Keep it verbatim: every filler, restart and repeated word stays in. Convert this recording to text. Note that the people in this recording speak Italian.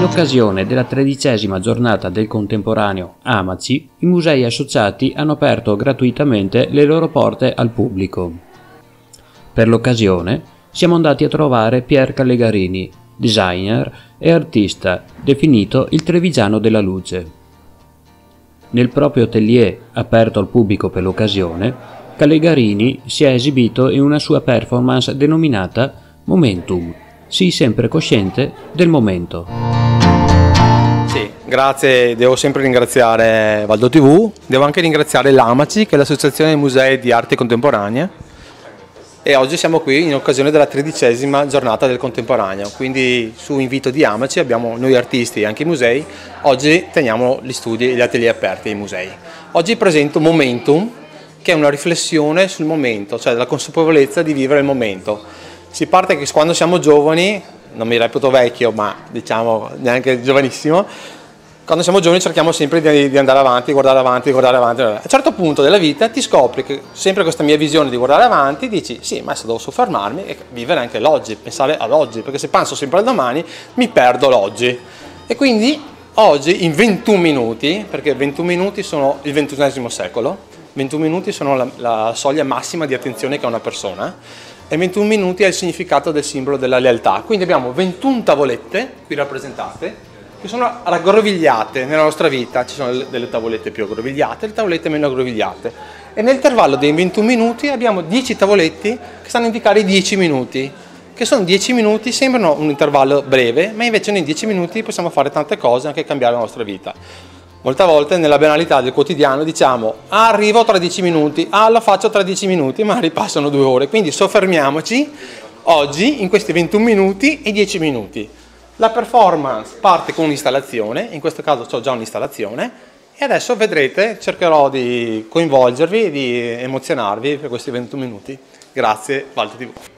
In occasione della tredicesima giornata del contemporaneo AMACI, i musei associati hanno aperto gratuitamente le loro porte al pubblico. Per l'occasione siamo andati a trovare Pier Callegarini, designer e artista, definito il Trevigiano della luce. Nel proprio atelier, aperto al pubblico per l'occasione, Callegarini si è esibito in una sua performance denominata Momentum. Sii sempre cosciente del momento. Sì, grazie, devo sempre ringraziare Valdo tivù, devo anche ringraziare l'AMACI, che è l'Associazione dei Musei di Arte Contemporanea, e oggi siamo qui in occasione della tredicesima giornata del contemporaneo, quindi su invito di AMACI abbiamo noi artisti e anche i musei, oggi teniamo gli studi e gli atelier aperti ai musei. Oggi presento Momentum, che è una riflessione sul momento, cioè della consapevolezza di vivere il momento. Si parte che quando siamo giovani, non mi reputo vecchio, ma diciamo neanche giovanissimo, quando siamo giovani cerchiamo sempre di, di andare avanti, guardare avanti, guardare avanti. A un certo punto della vita ti scopri che sempre questa mia visione di guardare avanti, dici sì, ma adesso devo soffermarmi e vivere anche l'oggi, pensare all'oggi, perché se penso sempre al domani mi perdo l'oggi. E quindi oggi in ventuno minuti, perché ventuno minuti sono il ventunesimo secolo, ventuno minuti sono la, la soglia massima di attenzione che ha una persona, e ventuno minuti è il significato del simbolo della lealtà. Quindi abbiamo ventuno tavolette qui rappresentate che sono aggrovigliate nella nostra vita. Ci sono delle tavolette più aggrovigliate e delle tavolette meno aggrovigliate, e nell'intervallo dei ventuno minuti abbiamo dieci tavoletti che stanno a indicare i dieci minuti, che sono dieci minuti, sembrano un intervallo breve, ma invece nei dieci minuti possiamo fare tante cose, anche cambiare la nostra vita. Molte volte nella banalità del quotidiano diciamo ah, arrivo tra dieci minuti, ah, lo faccio tra dieci minuti, ma ripassano due ore. Quindi soffermiamoci oggi in questi ventuno minuti e dieci minuti. La performance parte con un'installazione, in questo caso ho già un'installazione, e adesso vedrete, cercherò di coinvolgervi e di emozionarvi per questi ventuno minuti. Grazie, Valdo tivù.